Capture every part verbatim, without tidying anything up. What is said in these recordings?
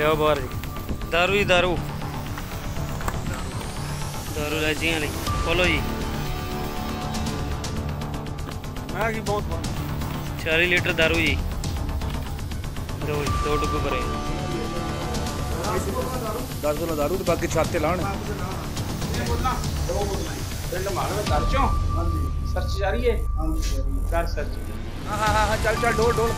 ਲਿਓ ਬਾਹਰ ਜੀ। दारू ही दारू दारू लाइजियां नहीं बोलो जी। मैं कि बहुत बहुत चालीस लीटर दारू जी। दो दो डुब्बे भरे दस किलो दारू तो बाकी छाते लाने सर्च जारी है कर सर्च। हाँ हाँ हाँ चल चल डोल डोल।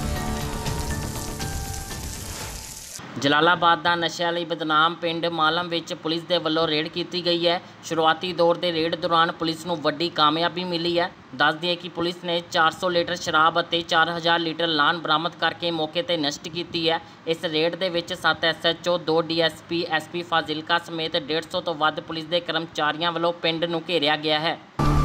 ਜਲਾਲਾਬਾਦ ਦਾ ਨਸ਼ਿਆਂ ਲਈ ਬਦਨਾਮ ਪਿੰਡ ਮਾਲਮ ਵਿੱਚ ਪੁਲਿਸ ਦੇ ਵੱਲੋਂ ਰੇਡ ਕੀਤੀ ਗਈ ਹੈ। ਸ਼ੁਰੂਆਤੀ ਦੌਰ ਦੇ ਰੇਡ ਦੌਰਾਨ ਪੁਲਿਸ ਨੂੰ ਵੱਡੀ ਕਾਮਯਾਬੀ ਮਿਲੀ ਹੈ। ਦੱਸ ਦਈਏ ਕਿ ਪੁਲਿਸ ਨੇ ਚਾਰ ਸੌ ਲੀਟਰ ਸ਼ਰਾਬ ਅਤੇ ਚਾਰ ਹਜ਼ਾਰ ਲੀਟਰ ਲਾਨ ਬਰਾਮਦ ਕਰਕੇ ਮੌਕੇ ਤੇ ਨਸ਼ਟ ਕੀਤੀ ਹੈ। ਇਸ ਰੇਡ ਦੇ ਵਿੱਚ ਸੱਤ ਐਸ ਐਚ ਓ, ਦੋ D S P, S P Fazilka ਸਮੇਤ ਡੇਢ ਸੌ ਤੋਂ ਵੱਧ ਪੁਲਿਸ ਦੇ ਕਰਮਚਾਰੀਆਂ ਵੱਲੋਂ ਪਿੰਡ ਨੂੰ ਘੇਰਿਆ ਗਿਆ ਹੈ।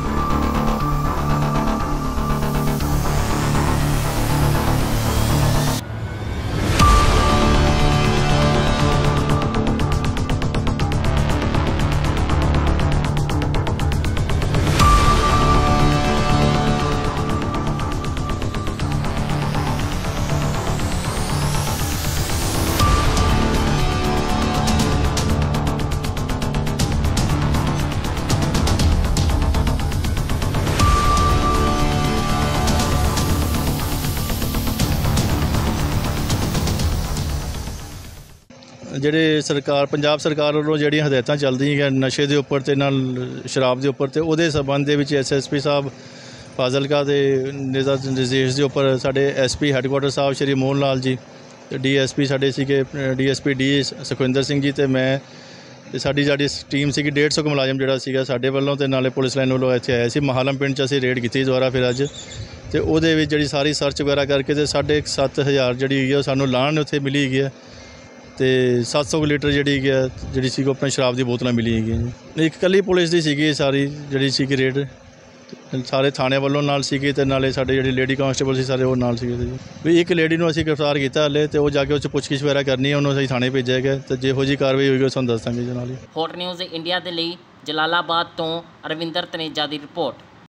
ਜਿਹੜੇ ਸਰਕਾਰ ਪੰਜਾਬ ਸਰਕਾਰ ਵੱਲੋਂ ਜਿਹੜੀਆਂ ਹਦਾਇਤਾਂ ਚੱਲਦੀਆਂ ਨਸ਼ੇ ਦੇ ਉੱਪਰ ਅਤੇ ਨਾਲ ਸ਼ਰਾਬ ਦੇ ਉੱਪਰ ਅਤੇ ਉਹਦੇ ਸੰਬੰਧ ਦੇ ਵਿੱਚ ਐਸ ਐਸ ਪੀ ਸਾਹਿਬ ਫਾਜ਼ਿਲਕਾ ਦੇ ਨਿਰਦੇਸ਼ ਦੇ ਉੱਪਰ ਸਾਡੇ ਐਸ ਪੀ ਹੈੱਡਕੁਆਟਰ ਸਾਹਿਬ ਸ਼੍ਰੀ ਮੋਹਨ ਲਾਲ ਜੀ ਅਤੇ ਡੀ ਐਸ ਪੀ ਸਾਡੇ ਸੀਗੇ D S P D Sukhwinder Singh ji ਅਤੇ ਮੈਂ ਅਤੇ ਸਾਡੀ ਜਿਹੜੀ ਟੀਮ ਸੀਗੀ ਡੇਢ ਸੌ ਕੁ ਮੁਲਾਜ਼ਮ ਜਿਹੜਾ ਸੀਗਾ ਸਾਡੇ ਵੱਲੋਂ ਅਤੇ ਨਾਲੇ ਪੁਲਿਸ ਲਾਈਨ ਵੱਲੋਂ ਇੱਥੇ ਆਇਆ ਸੀ। ਮਹਾਲਮ ਪਿੰਡ 'ਚ ਅਸੀਂ ਰੇਡ ਕੀਤੀ ਦੁਬਾਰਾ ਫਿਰ ਅੱਜ ਅਤੇ ਉਹਦੇ ਵਿੱਚ ਜਿਹੜੀ ਸਾਰੀ ਸਰਚ ਵਗੈਰਾ ਕਰਕੇ ਅਤੇ ਸਾਢੇ ਸੱਤ ਹਜ਼ਾਰ ਜਿਹੜੀ ਹੈਗੀ ਉਹ ਸਾਨੂੰ ਲਾਣ ਉੱਥੇ ਮਿਲੀ ਹੈਗੀ ਹੈ ਅਤੇ ਸੱਤ ਸੌ ਲੀਟਰ ਜਿਹੜੀ ਹੈਗੀ ਆ ਜਿਹੜੀ ਸੀ ਆਪਣੀ ਸ਼ਰਾਬ ਦੀ ਬੋਤਲਾਂ ਮਿਲੀ ਹੈਗੀਆਂ ਜੀ। ਇੱਕ ਇਕੱਲੀ ਪੁਲਿਸ ਦੀ ਸੀਗੀ ਸਾਰੀ ਜਿਹੜੀ ਸੀਗੀ ਰੇਡ ਸਾਰੇ ਥਾਣੇ ਵੱਲੋਂ ਨਾਲ ਸੀਗੀ ਅਤੇ ਨਾਲੇ ਸਾਡੇ ਜਿਹੜੇ ਲੇਡੀ ਕਾਂਸਟੇਬਲ ਸੀ ਸਾਰੇ ਉਹ ਨਾਲ ਸੀਗੇ ਜੀ। ਵੀ ਇੱਕ ਲੇਡੀ ਨੂੰ ਅਸੀਂ ਗ੍ਰਿਫਤਾਰ ਕੀਤਾ ਹਾਲੇ ਅਤੇ ਉਹ ਜਾ ਕੇ ਉਹ 'ਚ ਪੁੱਛਗਿੱਛ ਵਗੈਰਾ ਕਰਨੀ ਹੈ, ਉਹਨੂੰ ਅਸੀਂ ਥਾਣੇ ਭੇਜਿਆ ਗਿਆ ਅਤੇ ਜਿਹੋ ਜਿਹੀ ਕਾਰਵਾਈ ਹੋਏਗੀ ਉਹ ਤੁਹਾਨੂੰ ਦੱਸ ਦਾਂਗੇ ਜੀ ਨਾਲ ਹੀ। ਹੌਟ ਨਿਊਜ਼ ਇੰਡੀਆ ਦੇ ਲਈ ਜਲਾਲਾਬਾਦ ਤੋਂ ਅਰਵਿੰਦਰ ਤਨੇਜਾ ਦੀ ਰਿਪੋਰਟ।